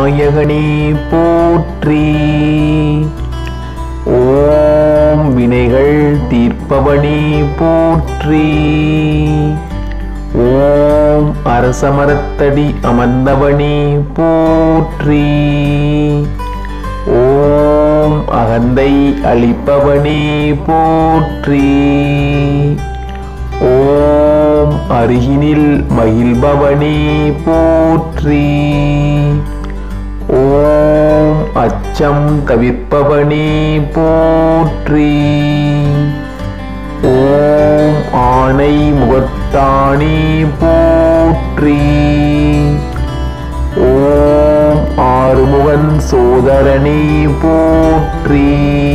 விநாயகனே போற்றி. ஓம் வினைகள் தீர்ப்பவனே போற்றி. ஓம் அரசமரத்தடி அமர்ந்தவனே போற்றி. ஓம் அகந்தை அளிப்பவனே போற்றி. ஓம் அருகினில் மகிழ்பவனே போற்றி. ஓம் அச்சம் தவிர்ப்பவனே போற்றி. ஓம் ஆணை முகத்தானே போற்றி. ஓம் ஆறுமுகன் சோதரனே போற்றி.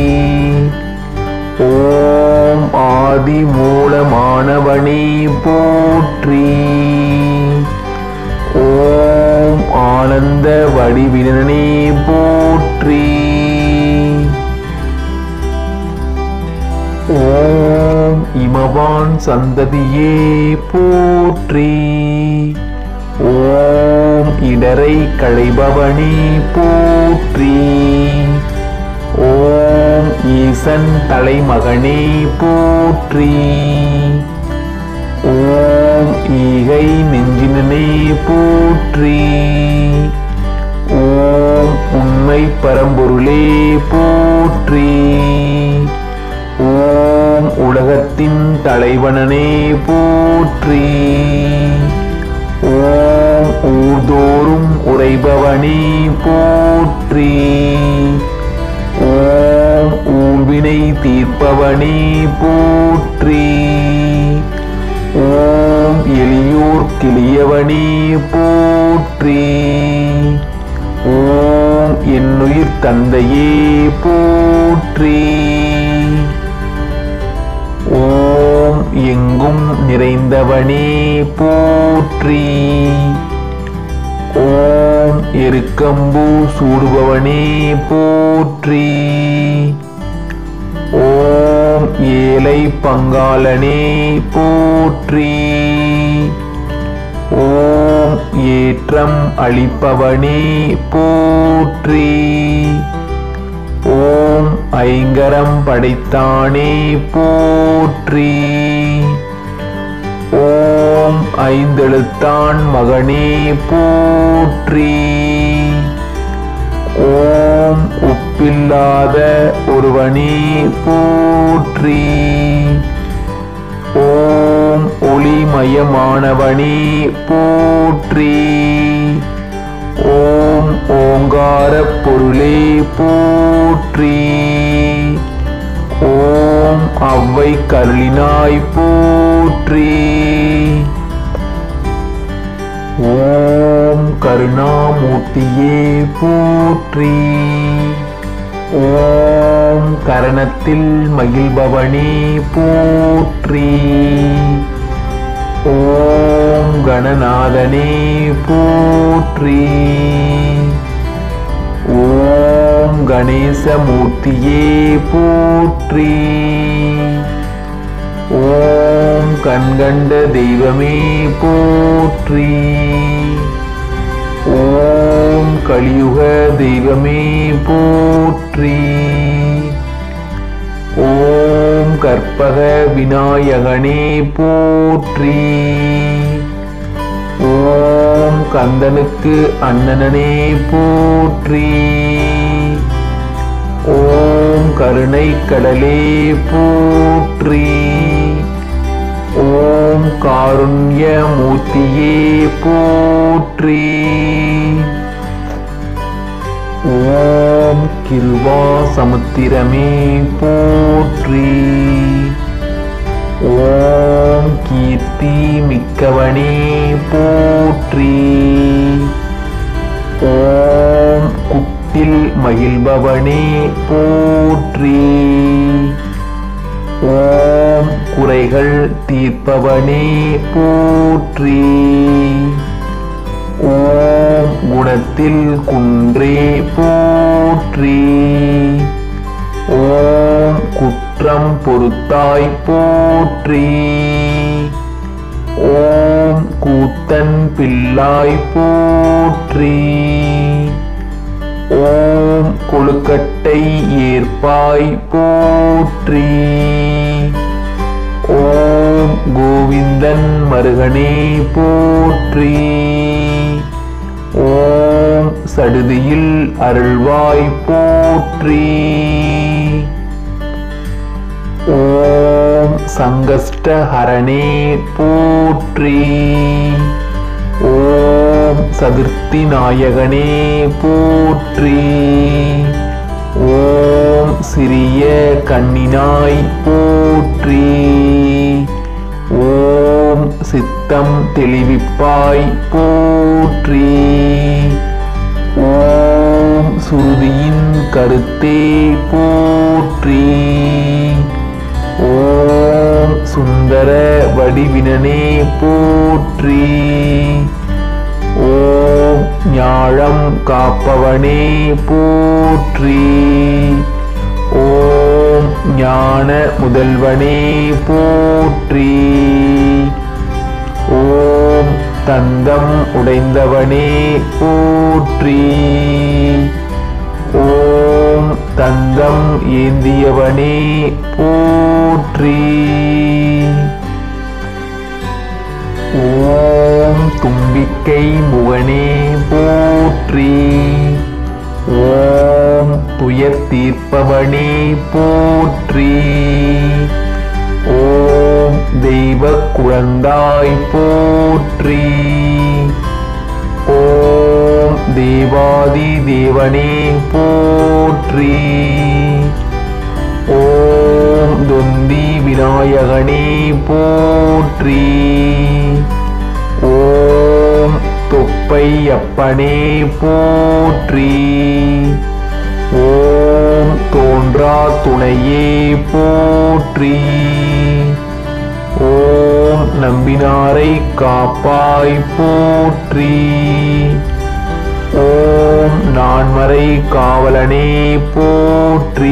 ஓம் ஆதி மூலமானவனே போற்றி. ஓம் ஆனந்த வடிவினனே போற்றி. ஓம் இமவான் சந்ததியே போற்றி. ஓம் இடரை களைபவனே போற்றி. ஓம் ஈசன் தலைமகனே போற்றி. ஓம் ஈகை நெஞ்சினனே போற்றி. ஓம் உண்மை பரம்பொருளே போற்றி. ஓம் உலகத்தின் தலைவனனே போற்றி. ஓம் ஊர்தோறும் உரைபவனே போற்றி. ஓம் ஊழ்வினை தீர்ப்பவனே போற்றி. ஓம் எளியோர் கிளியவனே போற்றி. ஓம் என்னுயிர் தந்தையே போற்றி. ஓம் எங்கும் நிறைந்தவனே போற்றி. ஓம் எருக்கம்பூ சூடுபவனே போற்றி. ஓம் ஏழை பங்காளனே போற்றி. ஓம் ஏற்றம் அளிப்பவனே போற்றி. ஓம் ஐங்கரம் படைத்தானே போற்றி. ஓம் ஐந்தெழுத்தான் மகனே போற்றி. ஓம் உப்பில்லாத ஒருவனே போற்றி. ஓம் ஒளிமயமானவனே போற்றி. ஓம் ஓங்கார பொருளே போற்றி. ஓம் அவ்வை கருளினாய் போற்றி. ஓம் கருணாமூர்த்தியே போற்றி. ஓம் கரணத்தில் மகிழ்பவனே போற்றி. ஓம் கணநாதனே போற்றி. ஓம் கணேசமூர்த்தியே போற்றி. ஓம் கண்கண்ட தெய்வமே போற்றி. ஓம் கலியுக தெய்வமே போற்றி. ஓம் கற்பக விநாயகனே போற்றி. ஓம் கந்தனுக்கு அண்ணனே போற்றி. ஓம் கருணை கடலே போற்றி. ஓம் காருண்ய மூர்த்தியே போற்றி. ஓம் கிருபா சமுத்திரமே போற்றி. ஓம் கீர்த்தி மிக்கவனே போற்றி. ஓம் குட்டில் மகிழ்பவனே போற்றி. ஓம் குறைகள் தீர்ப்பவனே போற்றி. ஓம் குணத்தில் குன்றே போற்றி. ஓம் குற்றம் பொறுத்தாய் போற்றி. ஓம் கூத்தன் பிள்ளாய் போற்றி. ஓம் கொழுக்கட்டை ஏற்பாய் போற்றி. ஓம் கோவிந்தன் மருகனே போற்றி. ஓம் சடுதியில் அருள்வாய் போற்றி. ஓம் சங்கஷ்டஹரணே போற்றி. ஓம் சதுர்த்தி நாயகனே போற்றி. ஓம் சிறிய கண்ணினாய் போற்றி. ஓம் சித்தம் தெளிவிப்பாய் போற்றி. ஓம் சுருதியின் கருத்தே போற்றி. ஓம் சுந்தர வடிவினனே போற்றி. ஓம் ஞாழம் காப்பவனே போற்றி. ஓம் ஞான முதல்வனே போற்றி. ஓம் தந்தம் உடைந்தவனே போற்றி. ஓம் தந்தம் ஏந்தியவனே போற்றி. ஓம் தும்பிக்கை முகனே போற்றி. ஓம் துயர் தீர்ப்பவனே போற்றி. ஓம் தெய்வ குழந்தாய் போற்றி. ஓம் தேவாதி தேவனே போற்றி. ஓம் தொந்தி விநாயகனே போற்றி. ஓம் தொப்பை அப்பனே போற்றி. ஓம் தோன்றா துணையே போற்றி. ஓம் நம்பினாரை காப்பாய் போற்றி. ஓம் நான்மறை காவலனே போற்றி.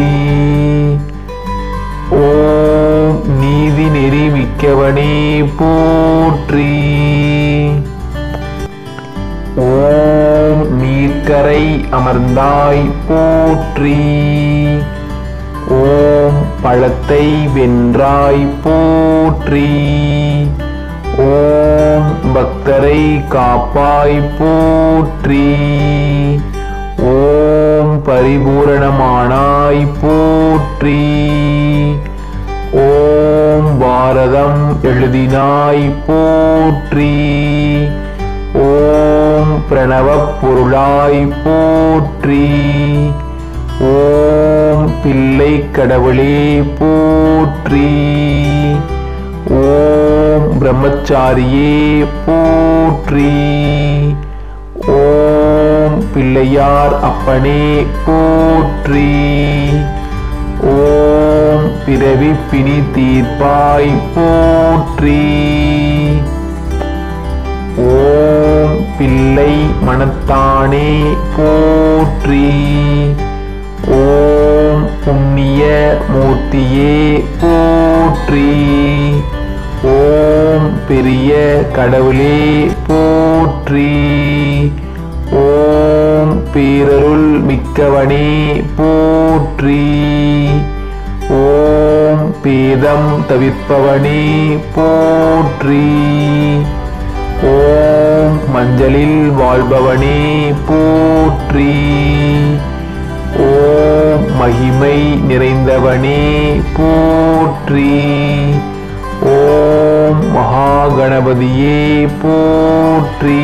ஓம் நீதி நெறி மிக்கவனே போற்றி. ஓம் நீர்க்கரை அமர்ந்தாய் போற்றி. ஓம் பழத்தை வென்றாய் போற்றி. ஓம் பக்தரை காப்பாய் போற்றி. ஓம் பரிபூரணமானாய் போற்றி. ஓம் பாரதம் எழுதினாய் போற்றி. ஓம் பிரணவப் பொருளாய் போற்றி. ஓம் பிள்ளை கடவுளே போற்றி. ஓம் பிரம்மச்சாரியே போற்றி. ஓம் பிள்ளையார் அப்பனே போற்றி. ஓம் பிறவி பிணி தீர்ப்பாய் போற்றி. ஓம் பிள்ளை மனத்தானே போற்றி. ஓம் புண்ணிய மூர்த்தியே போற்றி. ஓம் பெரிய கடவுளே போற்றி. ஓம் பேரருள் மிக்கவனே போற்றி. ஓம் பேதம் தவிர்ப்பவனே போற்றி. ஓம் மஞ்சளில் வாழ்பவனே போற்றி. ஓம் மகிமை நிறைந்தவனே போற்றி. ஓம் மகாகணபதியே போற்றி.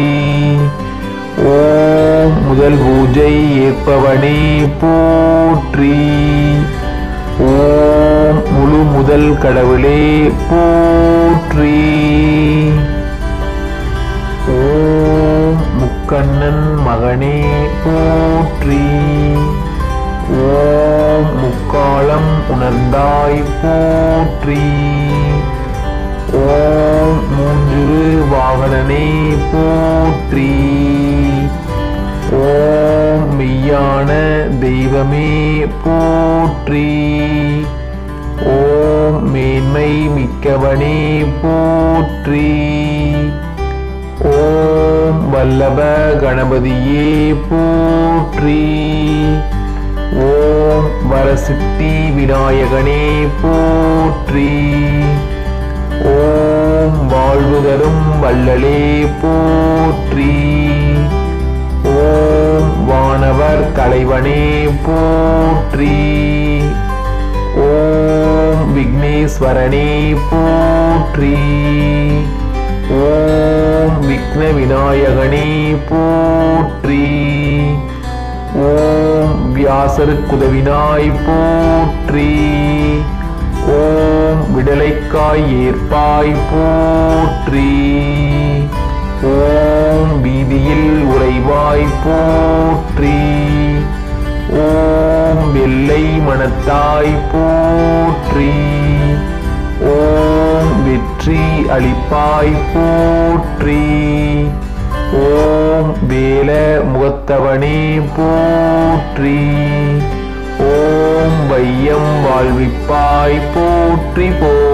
ஓம் முதல் பூஜை ஏற்பவனே போற்றி. ஓம் முழு முதல் கடவுளே போற்றி. ஓம் முக்கண்ணன் மகனே போற்றி. ஓம் முக்காலம் உணர்ந்தாய் போற்றி. ஓம் மூஞ்சுரு வாகனனே போற்றி. ஓம் மெய்யான தெய்வமே போற்றி. ஓம் மேன்மை மிக்கவனே போற்றி. ஓம் வல்லப கணபதியே போற்றி. ஓம் வரசித்தி விநாயகனே போற்றி. ஓம் வாழ்வு தரும் வள்ளலே போற்றி. ஓம் வானவர் தலைவனே போற்றி. ஓம் விக்னேஸ்வரனே போற்றி. ஓம் விக்ன விநாயகனே போற்றி. ஓம் வியாசருக்குதவினாய் போற்றி. ஓம் விடலைக்காய் ஏற்பாய் போற்றி. ஓம் வீதியில் உறைவாய் போற்றி. ஓம் வெள்ளை மனத்தாய் போற்றி. ஓம் வெற்றி அளிப்பாய் போற்றி. ஓம் வேல முகத்தவனே போற்றி. ஓம் வையம் வாழ்விப்பாய் போற்றி.